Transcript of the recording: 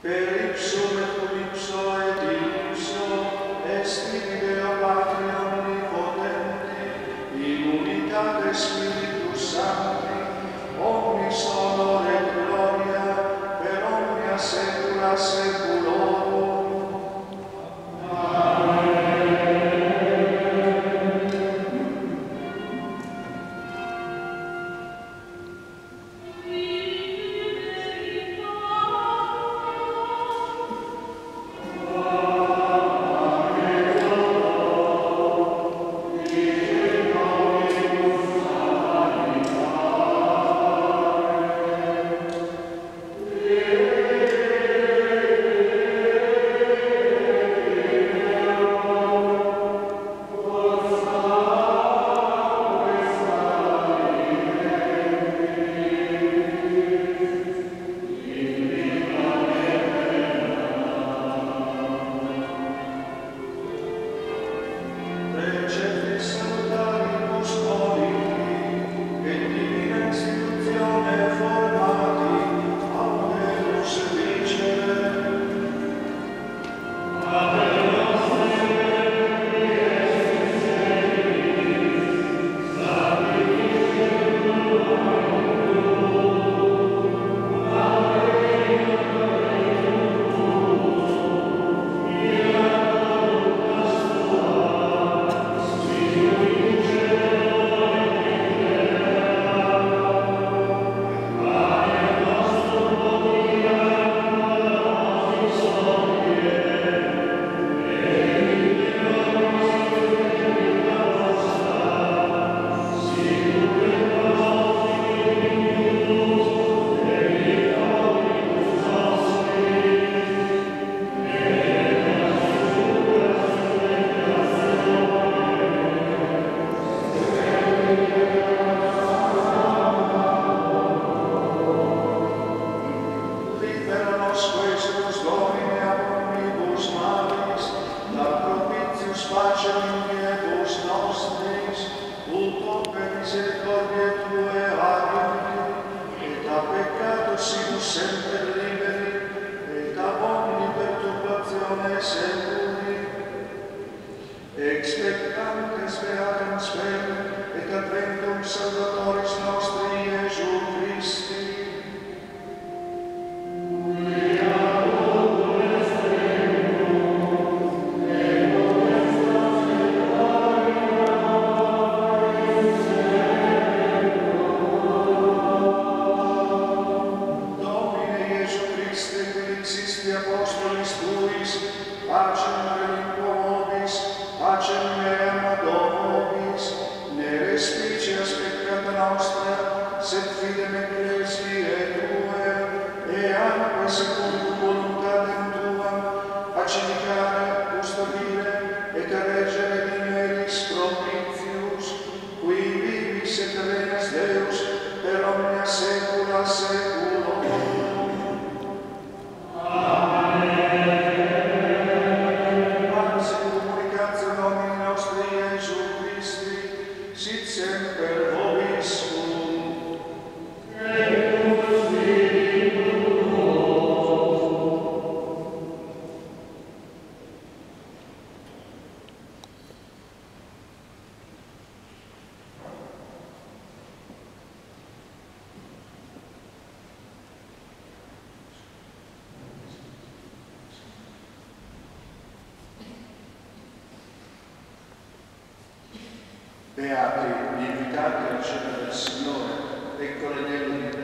per ipsum et cum ipso et ipso est Deo Patri omnipotenti, in unitate Spiritus Sancti, omnis honor et gloria per omnia saecula saeculorum. Expectantes beatam spem, et adventum Salvatoris nostri Iesu Christi. Domine Iesu Christe, qui existi apostolis tuis, pacem relinquo vobis, pacem meam ad vobis, ne respicias peccata nostra, sed fidem ecclesiae Tue, e anque secundum voluntatem Tuam, pacificare, custodire, et reggere dineris propitius, qui vivis et regnas Deus, per omnia saecula saeculorum. Sit semper vobiscum. Et tuo Spiritu tuo. Beati gli invitati alla cena del Signore, ecco l'agnello di